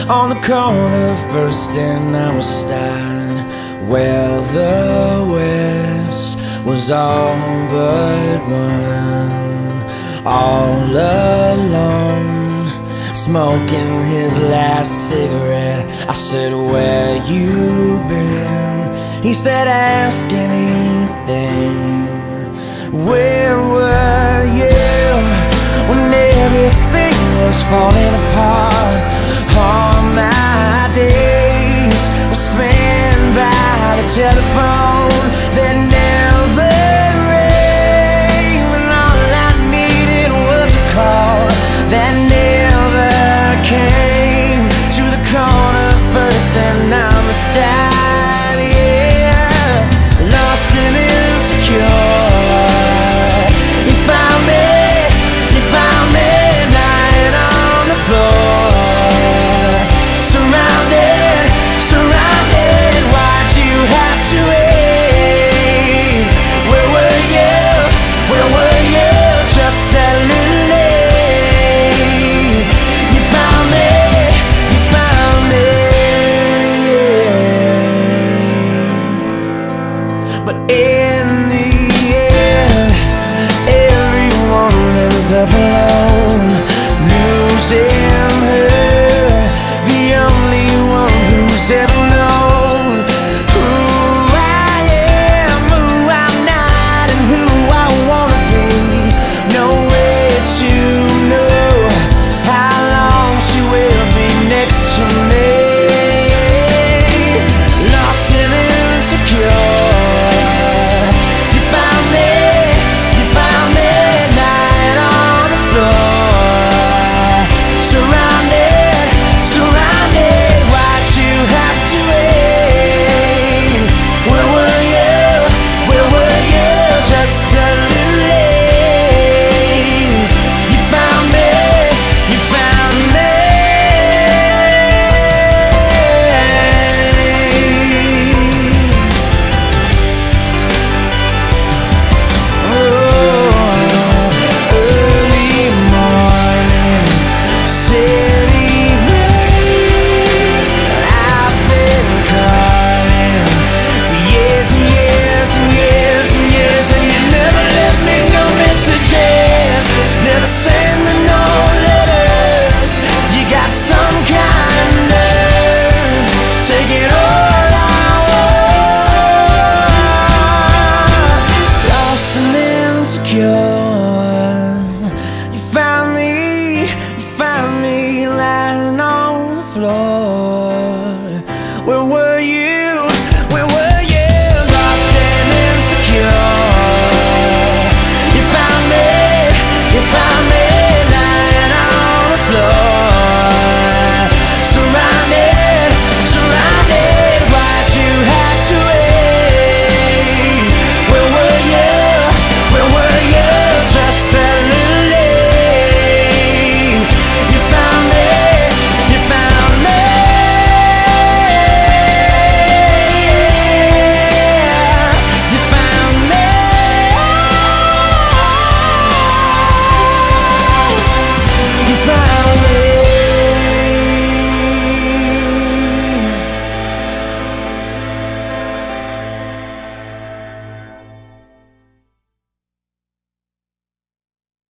on the corner of First and Amistad, where the West was all but one. All alone, smoking his last cigarette. I said, where you been? He said, ask anything. Where were you when everything was falling apart? All my days were spent by the telephone.